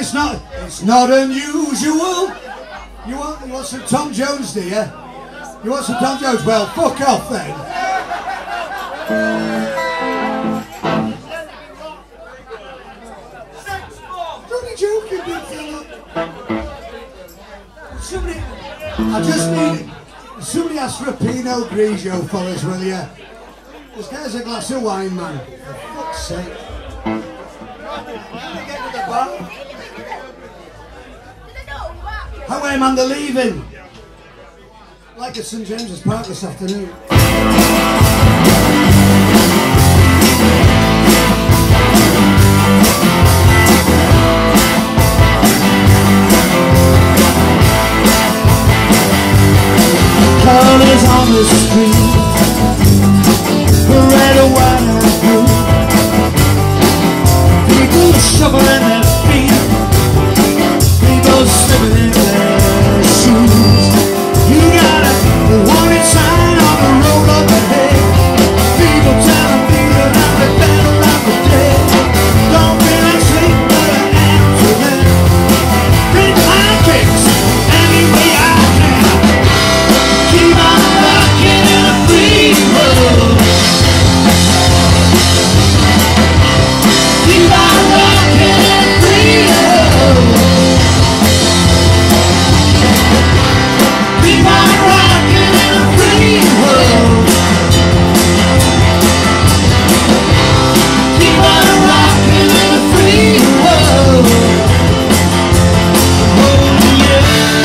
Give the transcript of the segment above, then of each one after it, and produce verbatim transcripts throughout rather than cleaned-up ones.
It's not, it's not unusual. You want, you want some Tom Jones, do you? You want some Tom Jones? Well, fuck off then. Don't be joking, big fella. Somebody, I just need, somebody ask for a Pinot Grigio, fellas, will you? This guy's a glass of wine, man. For fuck's sake. Get to the bar. Highway man, they're leaving. Like at Saint James's Park this afternoon. Colors on the street, red or white and blue. People shuffling their feet, people slipping in their shoes. You got a warning sign on the road up ahead. People telling me that I'm the better of the day. Don't feel like sleep, but I am to them. Bring my kicks any way I can. Keep on rocking in a free world. Keep on rocking in a free world. Keep on rocking in a free world. Keep on rocking in a free world. Oh yeah.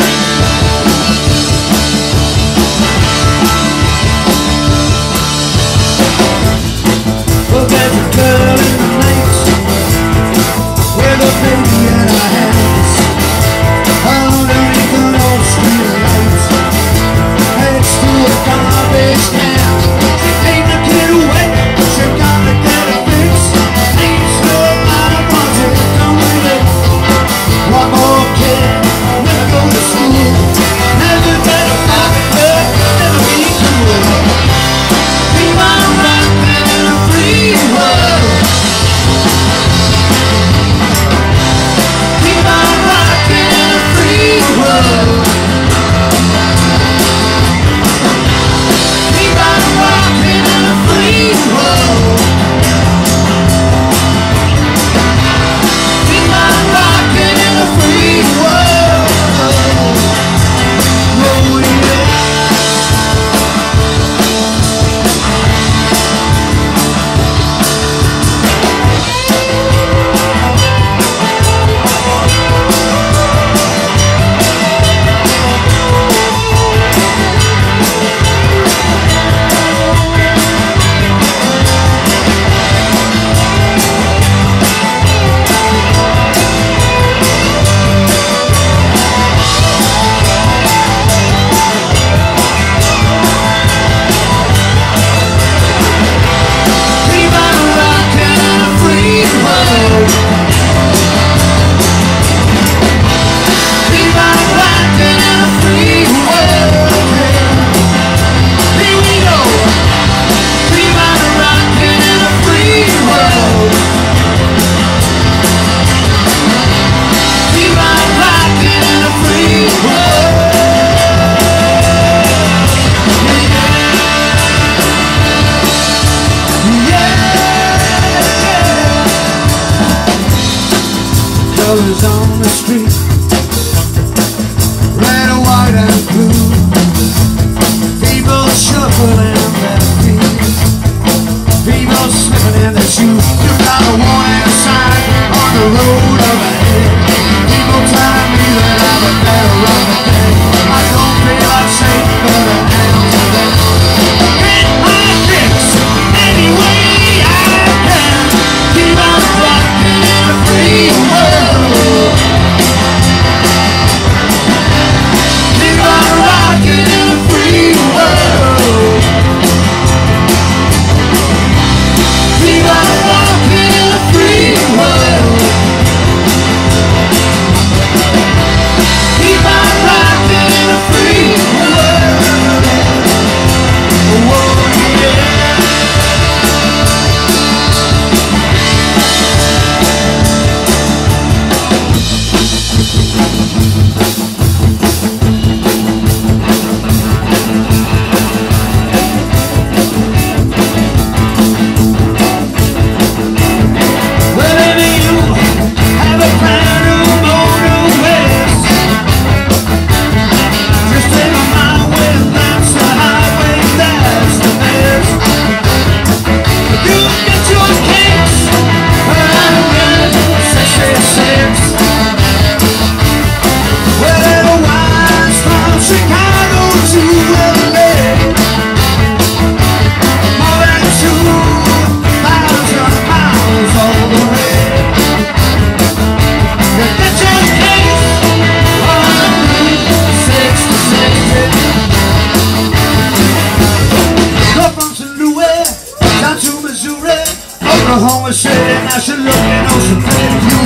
Well, there's a girl in the night with a baby in her hands, underneath an old street light, next to a garbage can. She ain't a kid away, she gotta get a fix. Ain't sure about a project, done with it. One more kid, never go to school, never get a pocket, never be cool. Keep on rocking in a free world. Keep on rocking in a free world. Keep on rocking in a free world. Keep on rocking in a free world. Oh yeah. Keep on rocking in a free world. Keep on rocking in a free world. Here we go. Keep on rocking in a free world. Keep on rocking in a free world. Colors on the street, red or white and blue. People shuffling their feet, people slipping in their shoes. You got a warning sign on the road up ahead. People telling me that I'm a better of the day. I don't feel like safe, but I am today. Hit my kicks any way I can. Keep on rocking in a free world. Keep on rocking in a free world. Keep on rocking in a free world.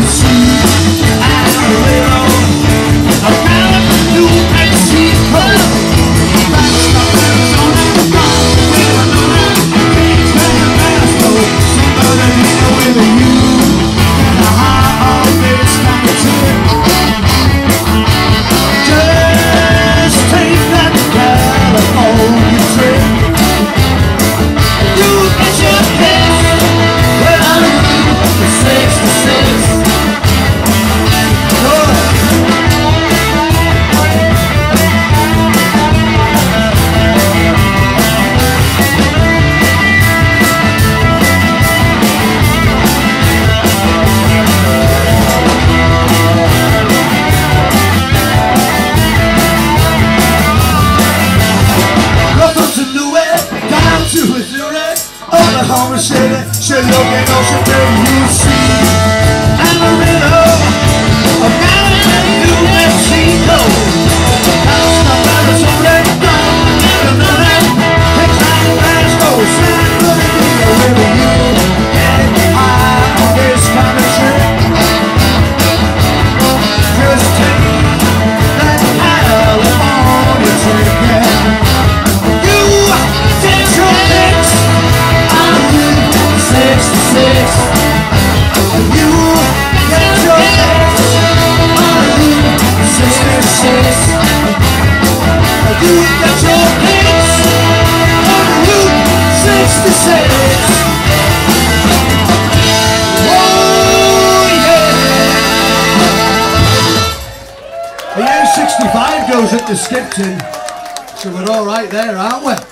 sixty-five goes at the Skipton, so we're all right there, aren't we?